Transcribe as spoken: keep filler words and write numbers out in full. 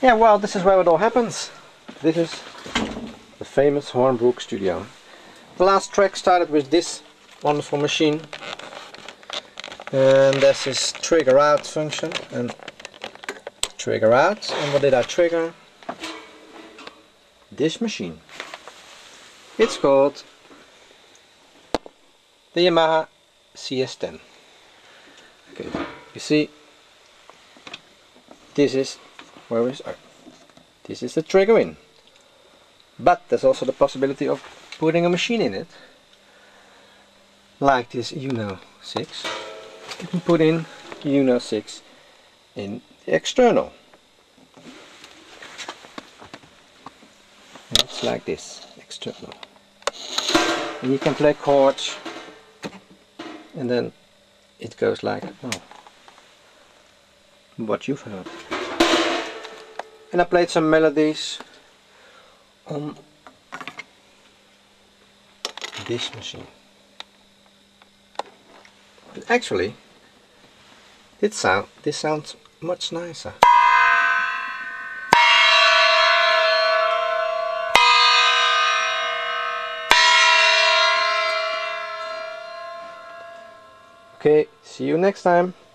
Yeah, well, this is where it all happens. This is the famous Hornbrook studio. The last track started with this wonderful machine, and there's this trigger out function and trigger out. And what did I trigger? This machine. It's called the Yamaha C S ten. Okay, you see, this is where is uh, this is the trigger in. But there's also the possibility of putting a machine in it, like this Juno six. You can put in Juno six in the external. And it's like this, external. And you can play chords, and then it goes like, oh, what you've heard. And I played some melodies on this machine. But actually, this sound this sounds much nicer. Okay, see you next time.